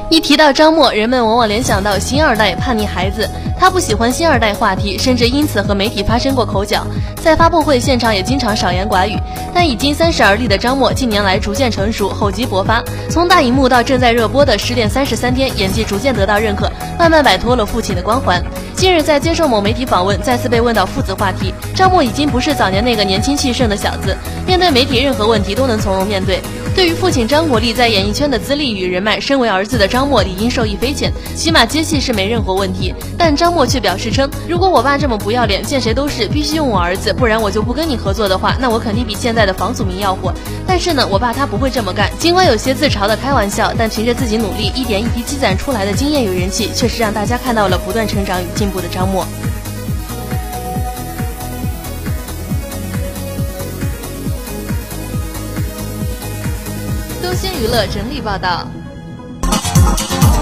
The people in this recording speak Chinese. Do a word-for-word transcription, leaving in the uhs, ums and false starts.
一提到张默，人们往往联想到星二代叛逆孩子，他不喜欢星二代话题，甚至因此和媒体发生过口角，在发布会现场也经常少言寡语。但已经三十而立的张默，近年来逐渐成熟，厚积薄发，从大荧幕到正在热播的《失恋三十三天》，演技逐渐得到认可，慢慢摆脱了父亲的光环。近日在接受某媒体访问，再次被问到父子话题，张默已经不是早年那个年轻气盛的小子，面对媒体任何问题都能从容面对。对于父亲张国立在演艺圈的资历与人脉，身为儿子的张默理应受益匪浅，起码接戏是没任何问题。但张默却表示称，如果我爸这么不要脸，见谁都是必须用我儿子，不然我就不跟你合作的话，那我肯定比现在的房祖名要火。但是呢，我爸他不会这么干。尽管有些自嘲的开玩笑，但凭着自己努力，一点一滴积攒出来的经验与人气，确实让大家看到了不断成长与进步的张默。东兴娱乐整理报道。